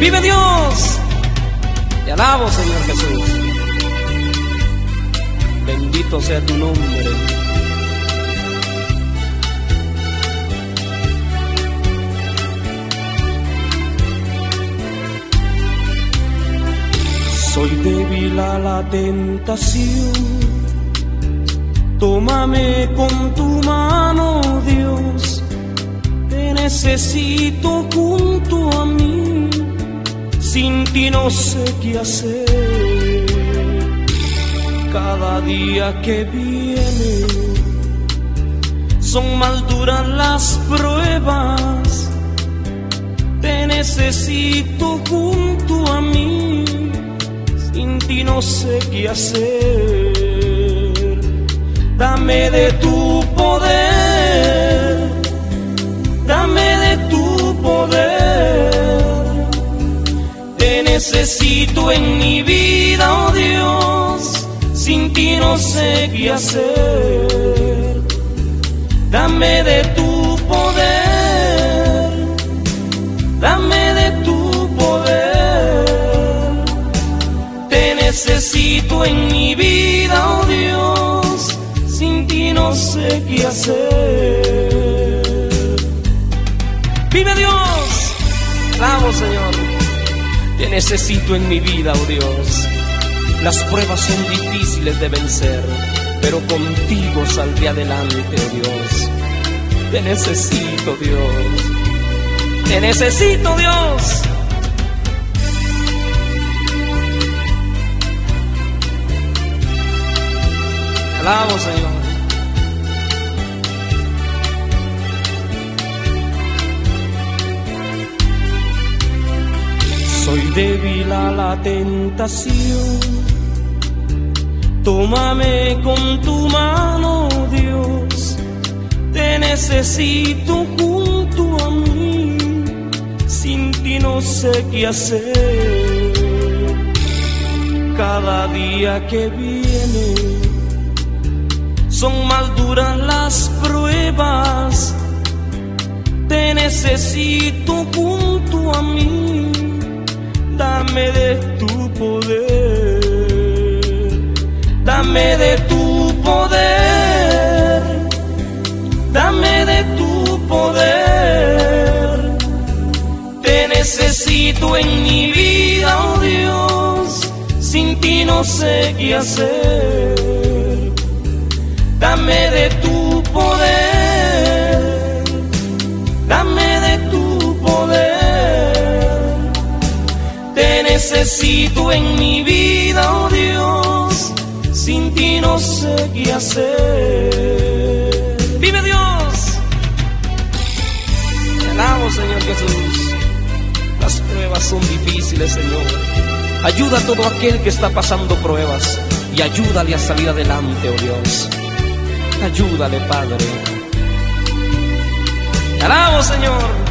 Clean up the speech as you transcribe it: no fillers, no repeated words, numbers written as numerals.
Vive Dios. Te alabo, Señor Jesús. Bendito sea tu nombre. Soy débil a la tentación. Tómame con tu mano, Dios. Te necesito junto a mí. Sin ti no sé qué hacer. Cada día que viene son más duras las pruebas. Te necesito junto a mí. Sin ti no sé qué hacer. Dame de tu poder. Dame de tu poder. Te necesito en mi vida, oh Dios. Sin ti no sé qué hacer. Dame de tu poder. Dame de tu poder. Te necesito en mi vida, oh Dios. Sin ti no sé qué hacer. Vive Dios. Vamos, Señor. Te necesito en mi vida, oh Dios. Las pruebas son difíciles de vencer, pero contigo saldré adelante, oh Dios. Te necesito, Dios. Te necesito, Dios. Te alabo, Señor. Soy débil a la tentación. Tómame con tu mano, Dios. Te necesito junto a mí. Sin ti no sé qué hacer. Cada día que viene son más duras las pruebas. Te necesito junto a mí. Dame de tu poder. Dame de tu poder. Dame de tu poder. Te necesito en mi vida, oh Dios. Sin ti no sé qué hacer. Dame de tu poder. Dame de tu poder. Te necesito en mi vida, oh Dios. Sin ti no sé qué hacer. Vive Dios. Te alabo, Señor Jesús. Las pruebas son difíciles, Señor. Ayuda a todo aquel que está pasando pruebas y ayúdale a salir adelante, oh Dios. Ayúdale, Padre. Te alabo, Señor.